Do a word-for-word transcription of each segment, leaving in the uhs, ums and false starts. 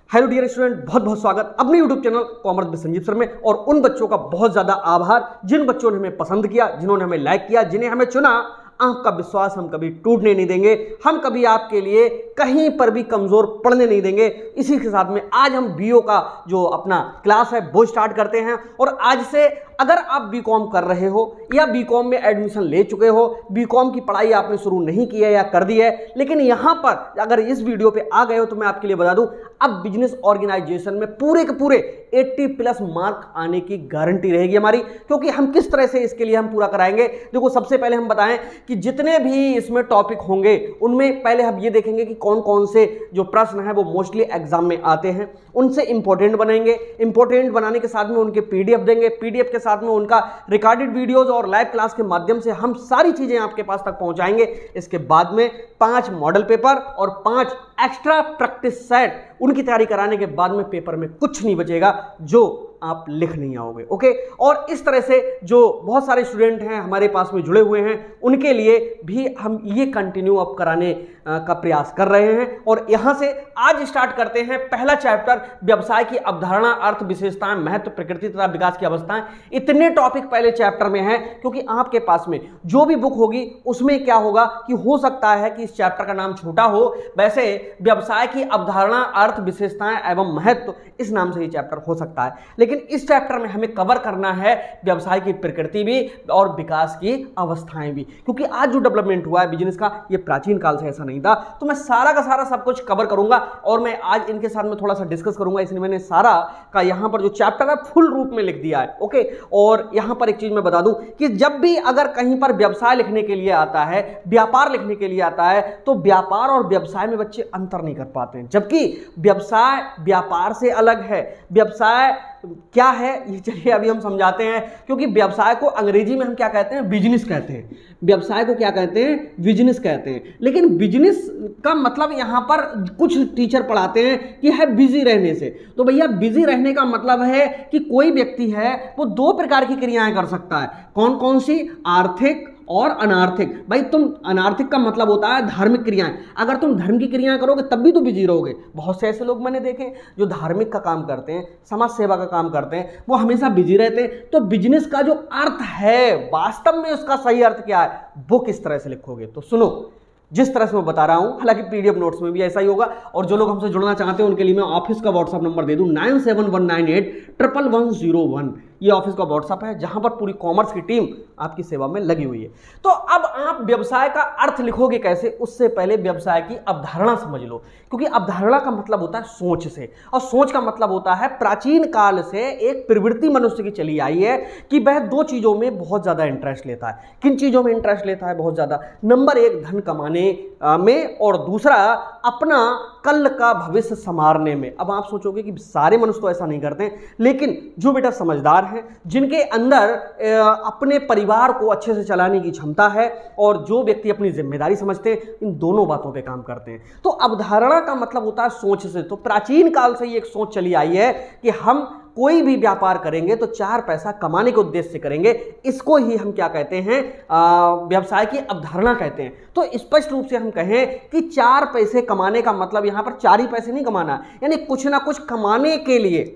Hello dear student, बहुत बहुत स्वागत अपने YouTube channel commerce with Sanjeev sir में। और उन बच्चों का बहुत ज़्यादा आभार जिन बच्चों ने हमें पसंद किया, जिन्होंने हमें लाइक किया, जिन्हें हमें चुना। आपका विश्वास हम कभी टूटने नहीं देंगे, हम कभी आपके लिए कहीं पर भी कमज़ोर पड़ने नहीं देंगे। इसी के साथ में आज हम बीओ का जो अपना क्लास है वो स्टार्ट करते हैं। और आज से अगर आप बीकॉम कर रहे हो या बीकॉम में एडमिशन ले चुके हो, बीकॉम की पढ़ाई आपने शुरू नहीं की है या कर दी है, लेकिन यहाँ पर अगर इस वीडियो पे आ गए हो तो मैं आपके लिए बता दूं, अब बिजनेस ऑर्गेनाइजेशन में पूरे के पूरे अस्सी प्लस मार्क आने की गारंटी रहेगी हमारी। क्योंकि हम किस तरह से इसके लिए हम पूरा कराएंगे, देखो सबसे पहले हम बताएं कि जितने भी इसमें टॉपिक होंगे उनमें पहले हम ये देखेंगे कि कौन कौन से जो प्रश्न हैं वो मोस्टली एग्जाम में आते हैं, उनसे इंपॉर्टेंट बनाएंगे। इंपॉर्टेंट बनाने के साथ में उनके पीडीएफ देंगे, पीडीएफ के साथ में उनका रिकॉर्डेड वीडियोस और लाइव क्लास के माध्यम से हम सारी चीजें आपके पास तक पहुंचाएंगे। इसके बाद में पांच मॉडल पेपर और पांच एक्स्ट्रा प्रैक्टिस सेट, उनकी तैयारी कराने के बाद में पेपर में कुछ नहीं बचेगा जो आप लिख नहीं आओगे। ओके, और इस तरह से जो बहुत सारे स्टूडेंट हैं हमारे पास में जुड़े हुए हैं, उनके लिए भी हम ये कंटिन्यू अप कराने का प्रयास कर रहे हैं। और यहां से आज स्टार्ट करते हैं पहला चैप्टर, व्यवसाय की अवधारणा, अर्थ, विशेषताएं, महत्व, प्रकृति तथा विकास की अवस्थाएं। इतने टॉपिक पहले चैप्टर में हैं क्योंकि आपके पास में जो भी बुक होगी उसमें क्या होगा कि हो सकता है कि इस चैप्टर का नाम छोटा हो, वैसे व्यवसाय की अवधारणा, अर्थ, विशेषताएं एवं महत्व, इस नाम से ये चैप्टर हो सकता है। लेकिन इस चैप्टर में हमें कवर करना है व्यवसाय की प्रकृति भी और विकास की अवस्थाएं भी, क्योंकि आज जो डेवलपमेंट हुआ है बिजनेस का, ये प्राचीन काल से ऐसा नहीं था। तो मैं सारा का सारा सब कुछ कवर करूंगा और मैं आज इनके साथ में थोड़ा सा डिस्कस करूंगा, इसलिए मैंने सारा का यहां पर जो चैप्टर है फुल रूप में लिख दिया है। ओके, और यहां पर एक चीज मैं बता दूं कि जब भी अगर कहीं पर व्यवसाय लिखने के लिए आता है, व्यापार लिखने के लिए आता है, तो व्यापार और व्यवसाय में बच्चे अंतर नहीं कर पाते हैं। जबकि व्यवसाय व्यापार से अलग है। व्यवसाय क्या है ये चलिए अभी हम समझाते हैं, क्योंकि व्यवसाय को अंग्रेजी में हम क्या कहते हैं, बिजनेस कहते हैं। व्यवसाय को क्या कहते हैं, बिजनेस कहते हैं। लेकिन बिजनेस का मतलब यहां पर कुछ टीचर पढ़ाते हैं कि है बिजी रहने से। तो भैया बिजी रहने का मतलब है कि कोई व्यक्ति है वो दो प्रकार की क्रियाएं कर सकता है। कौन कौन सी? आर्थिक और अनार्थिक। भाई तुम, अनार्थिक का मतलब होता है धार्मिक क्रियाएं। अगर तुम धर्म की क्रियाएं करोगे तब भी तो बिजी रहोगे। बहुत से ऐसे लोग मैंने देखे जो धार्मिक का काम करते हैं, समाज सेवा का काम करते हैं, वो हमेशा बिजी रहते हैं। तो बिजनेस का जो अर्थ है, वास्तव में उसका सही अर्थ क्या है, वो किस तरह से लिखोगे? तो सुनो, जिस तरह से मैं बता रहा हूं, हालांकि पीडीएफ नोट्स में भी ऐसा ही होगा। और जो लोग हमसे जुड़ना चाहते हैं उनके लिए मैं ऑफिस का व्हाट्सएप नंबर दे दूं, nine seven one nine eight triple one zero one. ये ऑफिस का व्हाट्सएप है जहां पर पूरी कॉमर्स की टीम आपकी सेवा में लगी हुई है। तो अब आप व्यवसाय का अर्थ लिखोगे कैसे, उससे पहले व्यवसाय की अवधारणा समझ लो। क्योंकि अवधारणा का मतलब होता है सोच से, और सोच का मतलब होता है प्राचीन काल से एक प्रवृत्ति मनुष्य की चली आई है कि वह दो चीजों में बहुत ज्यादा इंटरेस्ट लेता है। किन चीजों में इंटरेस्ट लेता है बहुत ज्यादा? नंबर एक, धन कमाने में, और दूसरा अपना कल का भविष्य संवारने में। अब आप सोचोगे कि सारे मनुष्य तो ऐसा नहीं करते हैं, लेकिन जो बेटा समझदार हैं, जिनके अंदर अपने परिवार को अच्छे से चलाने की क्षमता है, और जो व्यक्ति अपनी जिम्मेदारी समझते हैं, इन दोनों बातों पे काम करते हैं। तो अवधारणा का मतलब होता है सोच से। तो प्राचीन काल से ये एक सोच चली आई है कि हम कोई भी व्यापार करेंगे तो चार पैसा कमाने के उद्देश्य से करेंगे। इसको ही हम क्या कहते हैं, व्यवसाय की अवधारणा कहते हैं। तो स्पष्ट रूप से हम कहें कि चार पैसे कमाने का मतलब यहां पर चार ही पैसे नहीं कमाना, यानी कुछ ना कुछ कमाने के लिए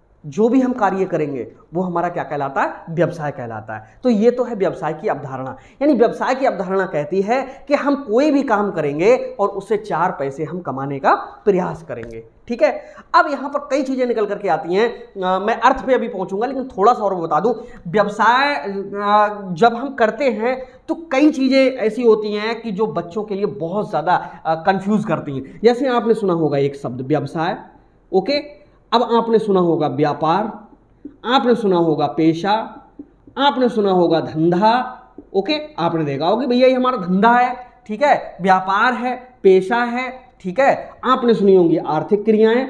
जो भी हम कार्य करेंगे वो हमारा क्या कहलाता है, व्यवसाय कहलाता है। तो ये तो है व्यवसाय की अवधारणा। यानी व्यवसाय की अवधारणा कहती है कि हम कोई भी काम करेंगे और उससे चार पैसे हम कमाने का प्रयास करेंगे। ठीक है, अब यहां पर कई चीजें निकल करके आती हैं। आ, मैं अर्थ पे अभी पहुंचूंगा, लेकिन थोड़ा सा और बता दूं, व्यवसाय जब हम करते हैं तो कई चीजें ऐसी होती हैं कि जो बच्चों के लिए बहुत ज्यादा कंफ्यूज करती हैं। जैसे आपने सुना होगा एक शब्द व्यवसाय, ओके, अब आपने सुना होगा व्यापार, आपने सुना होगा पेशा, आपने सुना होगा धंधा। ओके, आपने देखा होगा भैया ये हमारा धंधा है, ठीक है, व्यापार है, पेशा है, ठीक है। आपने सुनी होंगी आर्थिक क्रियाएं,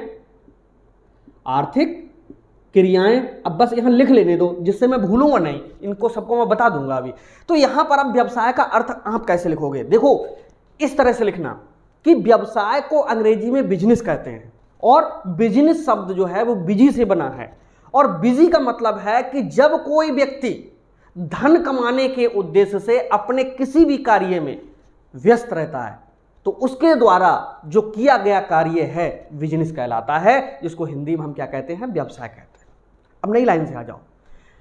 आर्थिक क्रियाएं। अब बस यहां लिख लेने दो जिससे मैं भूलूंगा नहीं, इनको सबको मैं बता दूंगा अभी। तो यहां पर अब व्यवसाय का अर्थ आप कैसे लिखोगे, देखो इस तरह से लिखना कि व्यवसाय को अंग्रेजी में बिजनेस कहते हैं, और बिजनेस शब्द जो है वो बिजी से बना है। और बिजी का मतलब है कि जब कोई व्यक्ति धन कमाने के उद्देश्य से अपने किसी भी कार्य में व्यस्त रहता है, तो उसके द्वारा जो किया गया कार्य है बिजनेस कहलाता है, जिसको हिंदी में हम क्या कहते हैं, व्यवसाय कहते हैं। अब नई लाइन से आ जाओ।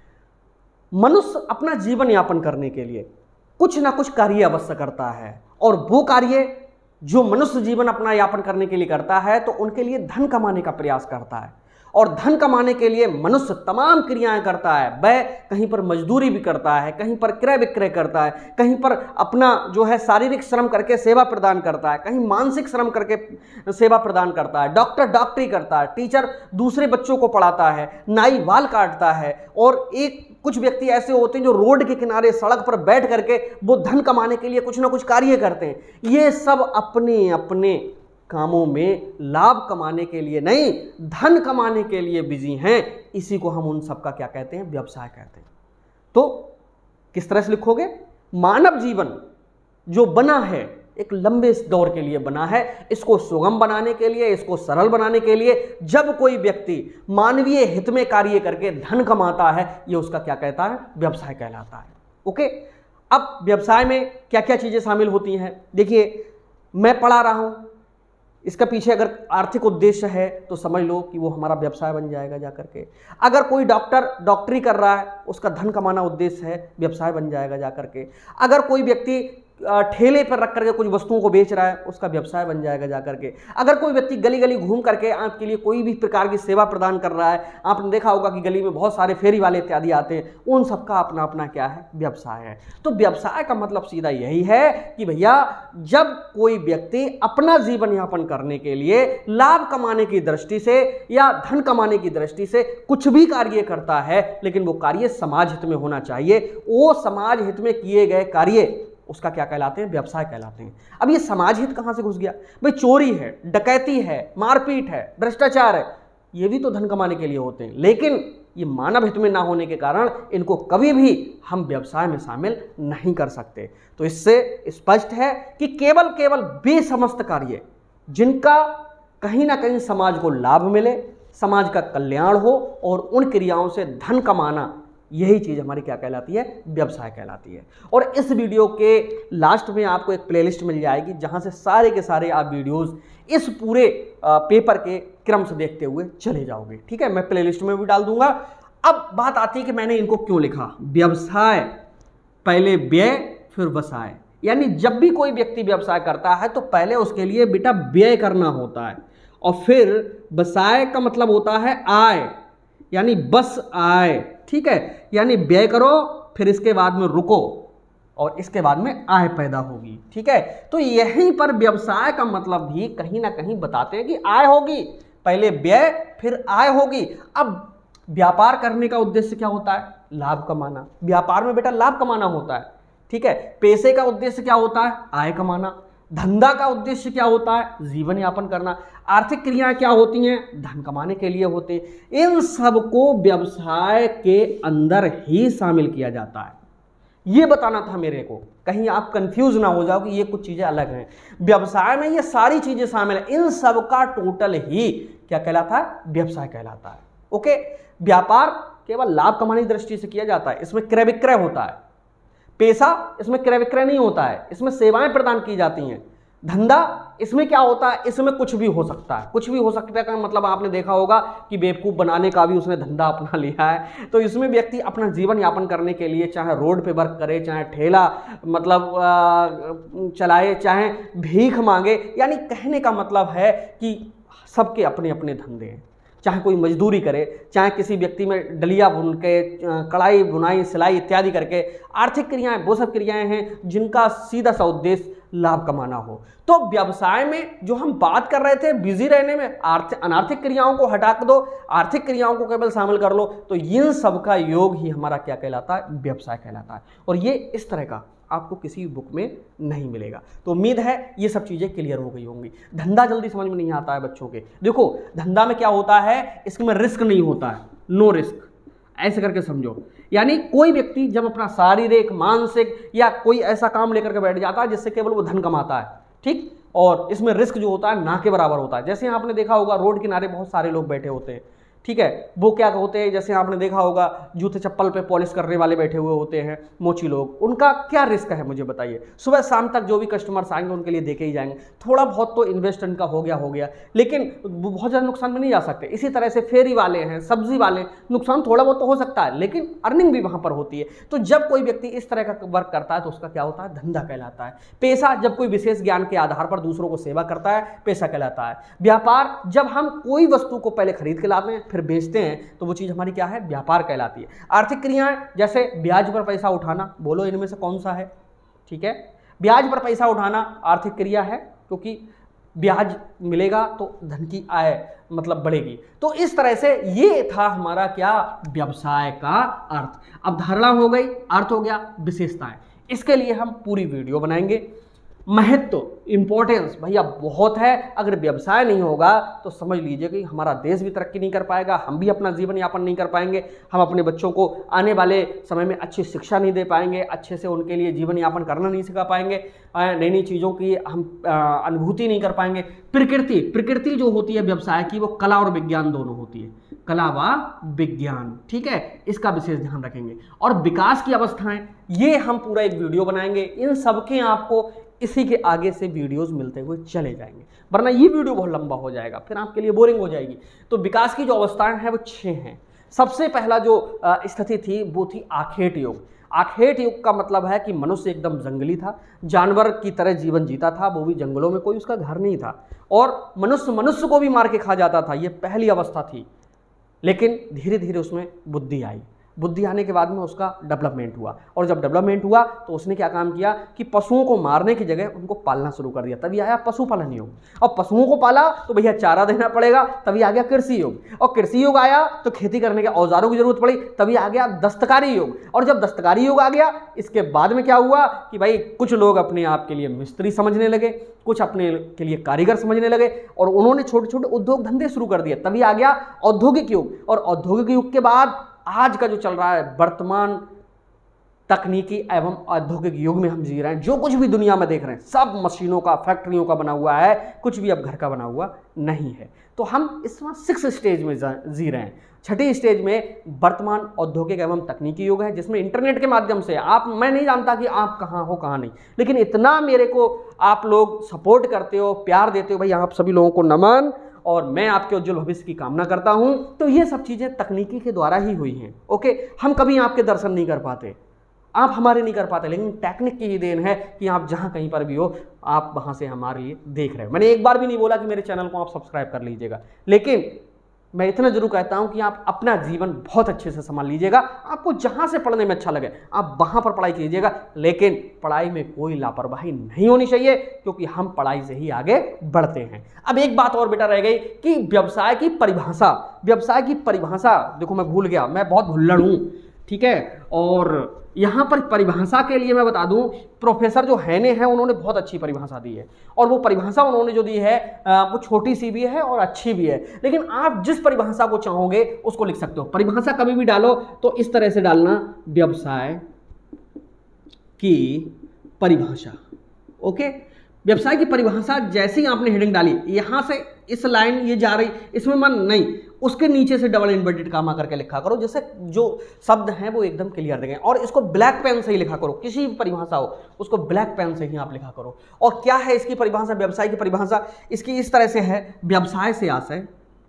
मनुष्य अपना जीवन यापन करने के लिए कुछ ना कुछ कार्य अवश्य करता है, और वो कार्य जो मनुष्य जीवन अपना यापन करने के लिए करता है तो उनके लिए धन कमाने का प्रयास करता है। और धन कमाने के लिए मनुष्य तमाम क्रियाएं करता है। वह कहीं पर मजदूरी भी करता है, कहीं पर क्रय विक्रय करता है, कहीं पर अपना जो है शारीरिक श्रम करके सेवा प्रदान करता है, कहीं मानसिक श्रम करके सेवा प्रदान करता है, डॉक्टर डॉक्टरी करता है, टीचर दूसरे बच्चों को पढ़ाता है, नाई बाल काटता है, और एक कुछ व्यक्ति ऐसे होते हैं जो रोड के किनारे सड़क पर बैठ करके वो धन कमाने के लिए कुछ ना कुछ कार्य करते हैं। ये सब अपने अपने कामों में लाभ कमाने के लिए नहीं, धन कमाने के लिए बिजी हैं। इसी को हम उन सब का क्या कहते हैं, व्यवसाय कहते हैं। तो किस तरह से लिखोगे, मानव जीवन जो बना है एक लंबे दौर के लिए बना है। इसको सुगम बनाने के लिए, इसको सरल बनाने के लिए जब कोई व्यक्ति मानवीय हित में कार्य करके धन कमाता है, ये उसका क्या कहता है, व्यवसाय कहलाता है। ओके, अब व्यवसाय में क्या क्या चीजें शामिल होती हैं। देखिए, मैं पढ़ा रहा हूं, इसका पीछे अगर आर्थिक उद्देश्य है तो समझ लो कि वो हमारा व्यवसाय बन जाएगा जा करके। अगर कोई डॉक्टर डॉक्टरी कर रहा है, उसका धन कमाना उद्देश्य है, व्यवसाय बन जाएगा जा करके। अगर कोई व्यक्ति ठेले पर रख करके कुछ वस्तुओं को बेच रहा है, उसका व्यवसाय बन जाएगा जा करके। अगर कोई व्यक्ति गली गली घूम करके आपके लिए कोई भी प्रकार की सेवा प्रदान कर रहा है, आपने देखा होगा कि गली में बहुत सारे फेरी वाले इत्यादि आते हैं, उन सबका अपना अपना क्या है, व्यवसाय है। तो व्यवसाय का मतलब सीधा यही है कि भैया जब कोई व्यक्ति अपना जीवन यापन करने के लिए लाभ कमाने की दृष्टि से या धन कमाने की दृष्टि से कुछ भी कार्य करता है, लेकिन वो कार्य समाज हित में होना चाहिए, वो समाज हित में किए गए कार्य उसका क्या कहलाते हैं, व्यवसाय कहलाते हैं। अब ये समाज हित कहां से घुस गया भाई? चोरी है, डकैती है, मारपीट है, भ्रष्टाचार है, ये भी तो धन कमाने के लिए होते हैं, लेकिन ये मानव हित में ना होने के कारण इनको कभी भी हम व्यवसाय में शामिल नहीं कर सकते। तो इससे स्पष्ट है कि केवल केवल वे समस्त कार्य जिनका कहीं ना कहीं समाज को लाभ मिले, समाज का कल्याण हो, और उन क्रियाओं से धन कमाना, यही चीज़ हमारी क्या कहलाती है, व्यवसाय कहलाती है। और इस वीडियो के लास्ट में आपको एक प्लेलिस्ट मिल जाएगी जहां से सारे के सारे आप वीडियोस इस पूरे पेपर के क्रम से देखते हुए चले जाओगे। ठीक है, मैं प्लेलिस्ट में भी डाल दूंगा। अब बात आती है कि मैंने इनको क्यों लिखा। व्यवसाय पहले व्यय फिर वसाय, यानी जब भी कोई व्यक्ति व्यवसाय करता है तो पहले उसके लिए बेटा व्यय करना होता है, और फिर वसाय का मतलब होता है आय, यानी बस आय। ठीक है, यानी व्यय करो, फिर इसके बाद में रुको, और इसके बाद में आय पैदा होगी। ठीक है, तो यहीं पर व्यवसाय का मतलब भी कहीं ना कहीं बताते हैं कि आय होगी, पहले व्यय फिर आय होगी। अब व्यापार करने का उद्देश्य क्या होता है, लाभ कमाना। व्यापार में बेटा लाभ कमाना होता है। ठीक है, पैसे का उद्देश्य क्या होता है, आय कमाना। धंधा का उद्देश्य क्या होता है, जीवन यापन करना। आर्थिक क्रियाएं क्या होती हैं, धन कमाने के लिए होते हैं। इन सब को व्यवसाय के अंदर ही शामिल किया जाता है। ये बताना था मेरे को, कहीं आप कंफ्यूज ना हो जाओ कि ये कुछ चीजें अलग हैं। व्यवसाय में ये सारी चीजें शामिल है, इन सब का टोटल ही क्या कहलाता है, व्यवसाय कहलाता है। ओके, व्यापार केवल लाभ कमाने की दृष्टि से किया जाता है, इसमें क्रय विक्रय होता है। पैसा, इसमें क्रय विक्रय नहीं होता है, इसमें सेवाएं प्रदान की जाती हैं। धंधा, इसमें क्या होता है, इसमें कुछ भी हो सकता है। कुछ भी हो सकता है का मतलब आपने देखा होगा कि बेवकूफ़ बनाने का भी उसने धंधा अपना लिया है। तो इसमें व्यक्ति अपना जीवन यापन करने के लिए चाहे रोड पे वर्क करे, चाहे ठेला मतलब आ, चलाए, चाहे भीख मांगे, यानी कहने का मतलब है कि सबके अपने अपने धंधे हैं। चाहे कोई मजदूरी करे, चाहे किसी व्यक्ति में डलिया बुन के, कढ़ाई बुनाई सिलाई इत्यादि करके, आर्थिक क्रियाएं वो सब क्रियाएं हैं जिनका सीधा सा उद्देश्य लाभ कमाना हो। तो व्यवसाय में जो हम बात कर रहे थे बिजी रहने में, आर्थिक अनार्थिक क्रियाओं को हटा दो, आर्थिक क्रियाओं को केवल शामिल कर लो, तो इन सब का योग ही हमारा क्या कहलाता है, व्यवसाय कहलाता है। और ये इस तरह का आपको किसी बुक में नहीं मिलेगा। तो उम्मीद है ये सब चीज़ें क्लियर हो गई होंगी। धंधा जल्दी समझ में नहीं आता है बच्चों के। देखो धंधा में क्या होता है, इसमें रिस्क नहीं होता है, नो रिस्क, ऐसे करके समझो। यानी कोई व्यक्ति जब अपना शारीरिक, मानसिक या कोई ऐसा काम लेकर के बैठ जाता है जिससे केवल वो धन कमाता है, ठीक, और इसमें रिस्क जो होता है ना के बराबर होता है। जैसे आपने देखा होगा रोड किनारे बहुत सारे लोग बैठे होते हैं, ठीक है, वो क्या होते हैं, जैसे आपने देखा होगा जूते चप्पल पे पॉलिश करने वाले बैठे हुए होते हैं मोची लोग, उनका क्या रिस्क है मुझे बताइए। सुबह शाम तक जो भी कस्टमर्स आएंगे उनके लिए देके ही जाएंगे, थोड़ा बहुत तो इन्वेस्ट इनका हो गया हो गया लेकिन बहुत ज़्यादा नुकसान में नहीं जा सकते। इसी तरह से फेरी वाले हैं, सब्जी वाले, नुकसान थोड़ा बहुत तो हो सकता है लेकिन अर्निंग भी वहाँ पर होती है। तो जब कोई व्यक्ति इस तरह का वर्क करता है तो उसका क्या होता है, धंधा कहलाता है। पेशा जब कोई विशेष ज्ञान के आधार पर दूसरों को सेवा करता है, पेशा कहलाता है। व्यापार जब हम कोई वस्तु को पहले खरीद के लाते हैं फिर बेचते हैं तो वो चीज़ हमारी क्या है, व्यापार कहलाती है। आर्थिक क्रियाएं जैसे ब्याज पर पैसा उठाना, बोलो इनमें से कौन सा है। ठीक है, ब्याज पर पैसा उठाना आर्थिक क्रिया है, क्योंकि ब्याज मिलेगा तो धन की आय मतलब बढ़ेगी। तो इस तरह से ये था हमारा क्या, व्यवसाय का अर्थ। अब धारणा हो गई, अर्थ हो गया, विशेषताएं। इसके लिए हम पूरी वीडियो बनाएंगे। महत्व, इंपॉर्टेंस भैया बहुत है। अगर व्यवसाय नहीं होगा तो समझ लीजिए कि हमारा देश भी तरक्की नहीं कर पाएगा, हम भी अपना जीवन यापन नहीं कर पाएंगे, हम अपने बच्चों को आने वाले समय में अच्छी शिक्षा नहीं दे पाएंगे, अच्छे से उनके लिए जीवन यापन करना नहीं सिखा पाएंगे, नई नई चीज़ों की हम अनुभूति नहीं कर पाएंगे। प्रकृति प्रकृति जो होती है व्यवसाय की, वो कला और विज्ञान दोनों होती है, कला व विज्ञान। ठीक है, इसका विशेष ध्यान रखेंगे। और विकास की अवस्थाएं, ये हम पूरा एक वीडियो बनाएंगे। इन सबके आपको इसी के आगे से वीडियोस मिलते हुए चले जाएंगे, वरना ये वीडियो बहुत लंबा हो जाएगा, फिर आपके लिए बोरिंग हो जाएगी। तो विकास की जो अवस्थाएं हैं वो छह हैं। सबसे पहला जो स्थिति थी वो थी आखेट युग। आखेट युग का मतलब है कि मनुष्य एकदम जंगली था, जानवर की तरह जीवन जीता था, वो भी जंगलों में, कोई उसका घर नहीं था, और मनुष्य मनुष्य को भी मार के खा जाता था। ये पहली अवस्था थी। लेकिन धीरे धीरे उसमें बुद्धि आई। बुद्धि आने के बाद में उसका डेवलपमेंट हुआ, और जब डेवलपमेंट हुआ तो उसने क्या काम किया कि पशुओं को मारने की जगह उनको पालना शुरू कर दिया। तभी आया पशुपालन युग। और पशुओं को पाला तो भैया चारा देना पड़ेगा, तभी आ गया कृषि युग। और कृषि युग आया तो खेती करने के औजारों की जरूरत पड़ी, तभी आ गया दस्तकारी युग। और जब दस्तकारी युग आ गया, इसके बाद में क्या हुआ कि भाई कुछ लोग अपने आप के लिए मिस्त्री समझने लगे, कुछ अपने के लिए कारीगर समझने लगे, और उन्होंने छोटे छोटे उद्योग धंधे शुरू कर दिए। तभी आ गया औद्योगिक युग। और औद्योगिक युग के बाद आज का जो चल रहा है वर्तमान तकनीकी एवं औद्योगिक युग में हम जी रहे हैं। जो कुछ भी दुनिया में देख रहे हैं सब मशीनों का, फैक्ट्रियों का बना हुआ है, कुछ भी अब घर का बना हुआ नहीं है। तो हम इस समय सिक्स स्टेज में जी रहे हैं। छठी स्टेज में वर्तमान औद्योगिक एवं तकनीकी युग है, जिसमें इंटरनेट के माध्यम से आप, मैं नहीं जानता कि आप कहाँ हो कहाँ नहीं, लेकिन इतना मेरे को आप लोग सपोर्ट करते हो, प्यार देते हो, भाई आप सभी लोगों को नमन, और मैं आपके उज्जवल भविष्य की कामना करता हूं। तो ये सब चीजें तकनीकी के द्वारा ही हुई हैं। ओके, हम कभी आपके दर्शन नहीं कर पाते, आप हमारे नहीं कर पाते, लेकिन टेक्निक की ही देन है कि आप जहां कहीं पर भी हो आप वहां से हमारे लिए देख रहे हो। मैंने एक बार भी नहीं बोला कि मेरे चैनल को आप सब्सक्राइब कर लीजिएगा, लेकिन मैं इतना जरूर कहता हूं कि आप अपना जीवन बहुत अच्छे से संभाल लीजिएगा। आपको जहां से पढ़ने में अच्छा लगे आप वहां पर पढ़ाई कीजिएगा, लेकिन पढ़ाई में कोई लापरवाही नहीं होनी चाहिए, क्योंकि हम पढ़ाई से ही आगे बढ़ते हैं। अब एक बात और बेटा रह गई कि व्यवसाय की परिभाषा। व्यवसाय की परिभाषा देखो, मैं भूल गया, मैं बहुत भुल्लड़ हूं, ठीक है। और यहां पर परिभाषा के लिए मैं बता दूं, प्रोफेसर जो हैने हैं उन्होंने बहुत अच्छी परिभाषा दी है, और वो परिभाषा उन्होंने जो दी है वो छोटी सी भी है और अच्छी भी है, लेकिन आप जिस परिभाषा को चाहोगे उसको लिख सकते हो। परिभाषा कभी भी डालो तो इस तरह से डालना, व्यवसाय की परिभाषा। ओके, व्यवसाय की परिभाषा जैसे ही आपने हेडिंग डाली, यहां से इस लाइन ये जा रही, इसमें मन नहीं, उसके नीचे से डबल इन्वर्टेड कामा करके लिखा करो, जैसे जो शब्द हैं वो एकदम क्लियर देंगे। और इसको ब्लैक पेन से ही लिखा करो, किसी भी परिभाषा हो उसको ब्लैक पेन से ही आप लिखा करो। और क्या है इसकी परिभाषा, व्यवसाय की परिभाषा इसकी इस तरह से है, व्यवसाय से आशय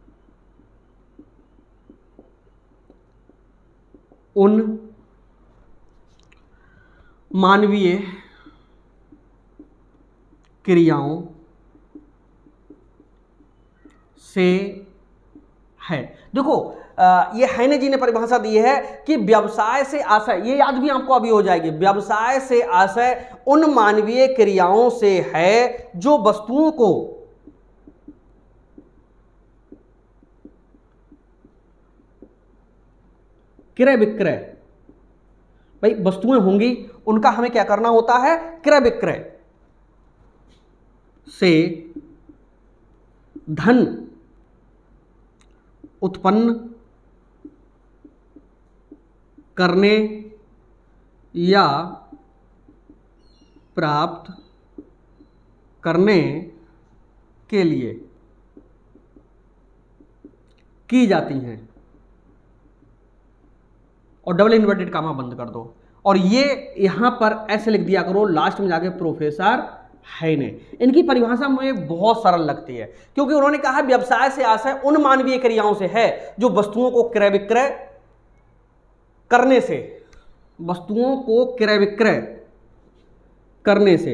उन मानवीय क्रियाओं से है। देखो आ, ये हैने जी ने परिभाषा दी है कि व्यवसाय से आशय, ये याद भी आपको अभी हो जाएगी, व्यवसाय से आशय उन मानवीय क्रियाओं से है जो वस्तुओं को क्रय विक्रय, भाई वस्तुएं होंगी उनका हमें क्या करना होता है, क्रय विक्रय से धन उत्पन्न करने या प्राप्त करने के लिए की जाती हैं। और डबल इन्वर्टेड कामा बंद कर दो, और ये यहां पर ऐसे लिख दिया करो लास्ट में जाके प्रोफेसर हेने। इनकी परिभाषा मुझे बहुत सरल लगती है, क्योंकि उन्होंने कहा व्यवसाय से आशय उन मानवीय क्रियाओं से है जो वस्तुओं को क्रय विक्रय करने से वस्तुओं को क्रय विक्रय करने से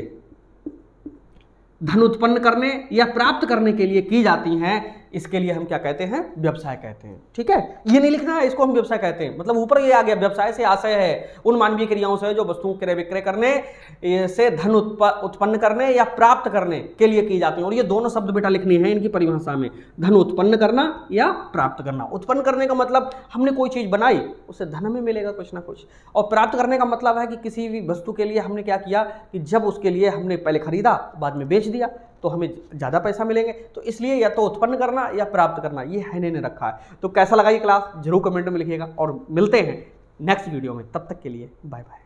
धन उत्पन्न करने या प्राप्त करने के लिए की जाती हैं। इसके लिए हम क्या कहते हैं? व्यवसाय कहते हैं। ठीक है, ये नहीं लिखना है, इसको हम व्यवसाय कहते हैं। मतलब ऊपर ये आ गया, व्यवसाय से आशय है उन मानवीय क्रियाओं से जो वस्तुओं क्रय विक्रय करने से धन उत्पन्न करने या प्राप्त करने के लिए की जाती हैं। और ये दोनों शब्द बेटा लिखने हैं इनकी परिभाषा में, धन उत्पन्न करना या प्राप्त करना। उत्पन्न करने का मतलब हमने कोई चीज बनाई, उससे धन हमें मिलेगा कुछ ना कुछ। और प्राप्त करने का मतलब है कि किसी भी वस्तु के लिए हमने क्या किया कि जब उसके लिए हमने पहले खरीदा बाद में बेच दिया तो हमें ज़्यादा पैसा मिलेंगे। तो इसलिए या तो उत्पन्न करना या प्राप्त करना, ये हेने ने रखा है। तो कैसा लगा ये क्लास जरूर कमेंट में लिखिएगा, और मिलते हैं नेक्स्ट वीडियो में। तब तक के लिए बाय बाय।